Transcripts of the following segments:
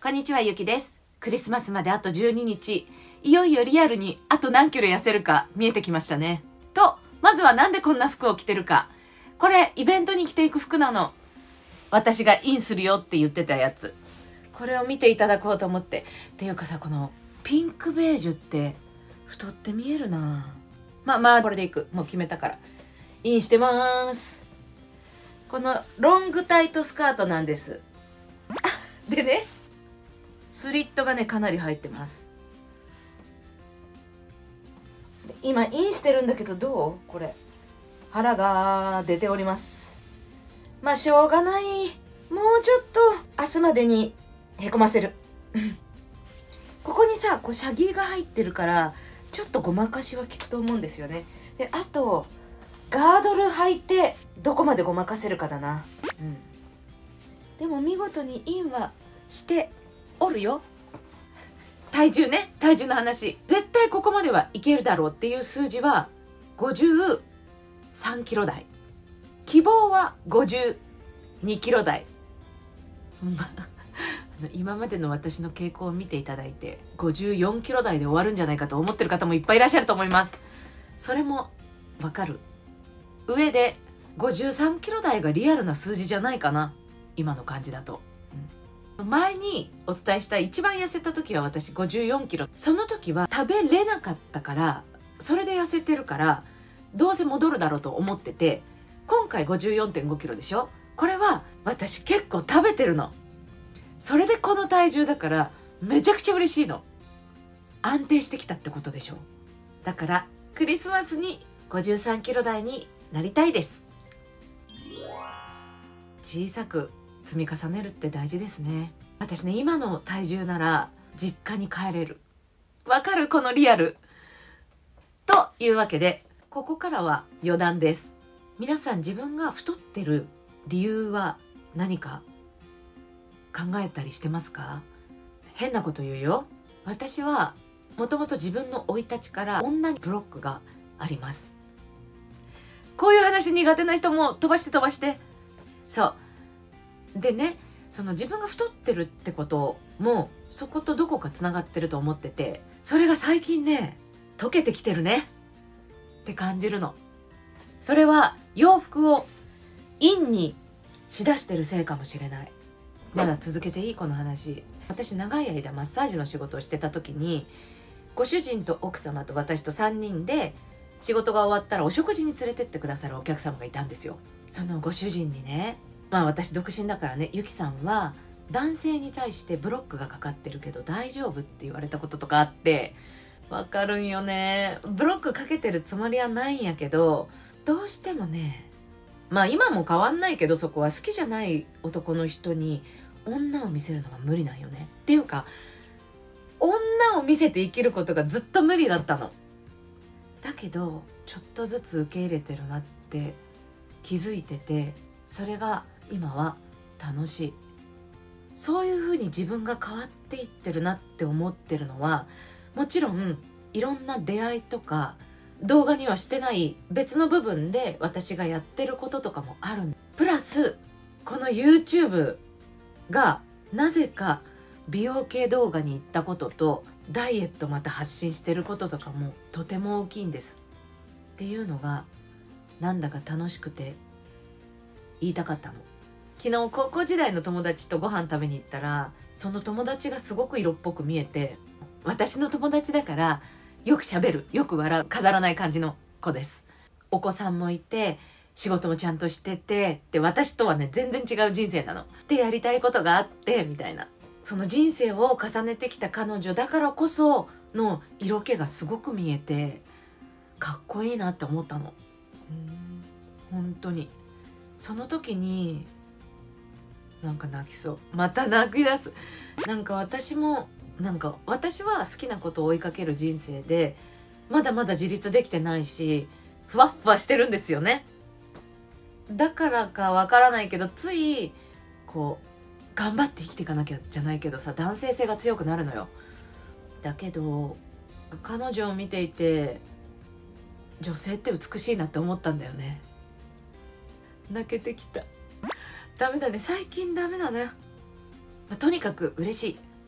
こんにちは、ゆきです。クリスマスまであと12日。いよいよリアルにあと何キロ痩せるか見えてきましたね。と、まずはなんでこんな服を着てるか。これ、イベントに着ていく服なの。私がインするよって言ってたやつ。これを見ていただこうと思って。っていうかさ、このピンクベージュって太って見えるな。まあ、これでいく。もう決めたから。インしてまーす。このロングタイトスカートなんです。でね、スリットがねかなり入ってます。今インしてるんだけど、どう？これ腹が出ております。まあしょうがない。もうちょっと明日までにへこませる。ここにさ、こうシャギーが入ってるからちょっとごまかしは効くと思うんですよね。で、あとガードル履いてどこまでごまかせるかだな。でも見事にインはしておるよ。体重ね、体重の話。絶対ここまではいけるだろうっていう数字は53キロ台。希望は52キロ台。今までの私の傾向を見ていただいて54キロ台で終わるんじゃないかと思ってる方もいっぱいいらっしゃると思います。それもわかる上で53キロ台がリアルな数字じゃないかな、今の感じだと。前にお伝えした一番痩せた時は私54キロ。その時は食べれなかったから、それで痩せてるからどうせ戻るだろうと思ってて、今回 54.5 キロでしょ。これは私結構食べてるの。それでこの体重だからめちゃくちゃ嬉しいの。安定してきたってことでしょ。だからクリスマスに53キロ台になりたいです。小さく積み重ねるって大事ですね。私ね、今の体重なら実家に帰れる。わかる？このリアル。というわけで、ここからは余談です。皆さん、自分が太ってる理由は何か考えたりしてますか？変なこと言うよ。私はもともと自分の生い立ちから女にブロックがあります。こういう話苦手な人も飛ばしてそうでね、その自分が太ってるってこともそことどこかつながってると思ってて、それが最近ね溶けてきてるねって感じるの。それは洋服をインにしだしてるせいかもしれない。まだ続けていい？この話。私長い間マッサージの仕事をしてた時に、ご主人と奥様と私と3人で仕事が終わったらお食事に連れてってくださるお客様がいたんですよ。そのご主人にね、私独身だからね、ゆきさんは男性に対してブロックがかかってるけど大丈夫って言われたこととかあって、わかるんよね。ブロックかけてるつもりはないんやけど、どうしてもね、今も変わんないけど、そこは好きじゃない男の人に女を見せるのが無理なんよね。っていうか、女を見せて生きることがずっと無理だったの。だけどちょっとずつ受け入れてるなって気づいてて、それが今は楽しい。そういうふうに自分が変わっていってるなって思ってるのは、もちろんいろんな出会いとか動画にはしてない別の部分で私がやってることとかもある。プラスこの YouTube がなぜか美容系動画に行ったこととダイエットまた発信してることとかもとても大きいんです。っていうのがなんだか楽しくて言いたかったの。昨日高校時代の友達とご飯食べに行ったら、その友達がすごく色っぽく見えて、私の友達だからよく喋る、よく笑う、飾らない感じの子です。お子さんもいて仕事もちゃんとしてて、で私とはね全然違う人生なの。でやりたいことがあってみたいな、その人生を重ねてきた彼女だからこその色気がすごく見えてかっこいいなって思ったの。本当にその時になんか泣きそう。また泣き出す。私は好きなことを追いかける人生で、まだまだ自立できてないし、ふわっふわしてるんですよね。だからかわからないけど、ついこう頑張って生きていかなきゃじゃないけどさ、男性性が強くなるのよ。だけど彼女を見ていて、女性って美しいなって思ったんだよね。泣けてきた。ダメだね、最近ダメだね。とにかく嬉しい。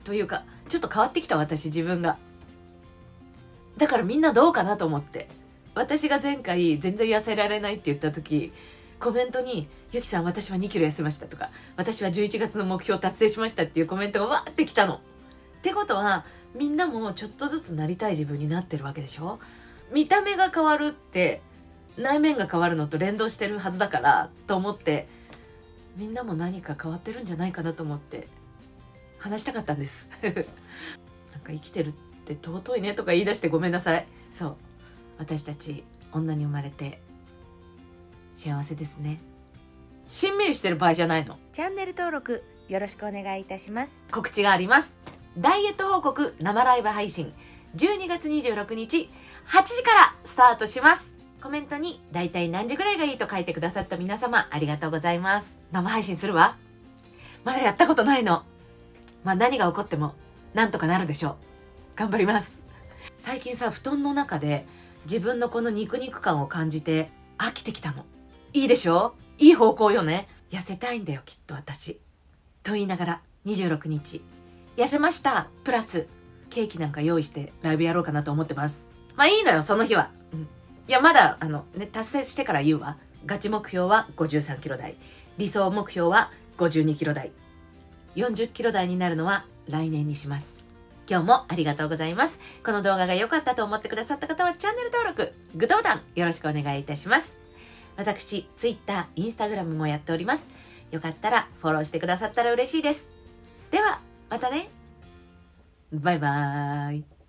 というかちょっと変わってきた、私自分が。だからみんなどうかなと思って。私が前回全然痩せられないって言った時、コメントに「ゆきさん私は2キロ痩せました」とか「私は11月の目標達成しました」っていうコメントがわーってきたの。ってことはみんなもちょっとずつなりたい自分になってるわけでしょ。見た目が変わるって内面が変わるのと連動してるはずだからと思って、みんなも何か変わってるんじゃないかなと思って話したかったんですなんか生きてるって尊いねとか言い出してごめんなさい。そう、私たち女に生まれて幸せですね。しんみりしてる場合じゃないの。 チャンネル登録よろしくお願いいたします。 告知があります。ダイエット報告生ライブ配信12月26日8時からスタートします。コメントにだいたい何時ぐらいがいいと書いてくださった皆様ありがとうございます。生配信するわ。まだやったことないの。まあ何が起こってもなんとかなるでしょう。頑張ります。最近さ、布団の中で自分のこの肉々感を感じて飽きてきたの。いいでしょ？いい方向よね。痩せたいんだよきっと私。と言いながら26日痩せましたプラスケーキなんか用意してライブやろうかなと思ってます。まあいいのよその日は。いやまだ達成してから言うわ。ガチ目標は53キロ台、理想目標は52キロ台、40キロ台になるのは来年にします。今日もありがとうございます。この動画が良かったと思ってくださった方はチャンネル登録、グッドボタンよろしくお願いいたします。私 Twitter、Instagram もやっております。よかったらフォローしてくださったら嬉しいです。ではまたね。バイバーイ。